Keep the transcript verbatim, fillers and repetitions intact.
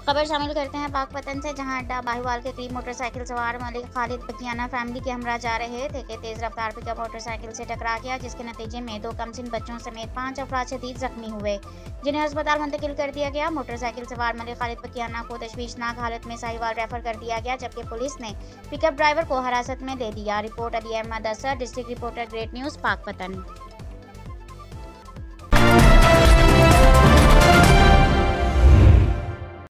खबर शामिल करते हैं पाकपतन से, जहां अड्डा बाहुवाल के करीब मोटरसाइकिल सवार मलिक खालिद बकियाना फैमिली के हमरा जा रहे थे कि तेज रफ्तार पिकअप मोटरसाइकिल से टकरा गया, जिसके नतीजे में दो कमसिन बच्चों समेत पांच अफराद शदीद जख्मी हुए, जिन्हें अस्पताल मुंतकिल कर दिया गया। मोटरसाइकिल सवार मलिक खालिद बकियाना को तशवीशनाक हालत में साहिवाल रेफर कर दिया गया, जबकि पुलिस ने पिकअप ड्राइवर को हिरासत में ले लिया। Report Ali Ahmad Asar, district reporter, great news, Pakpattan.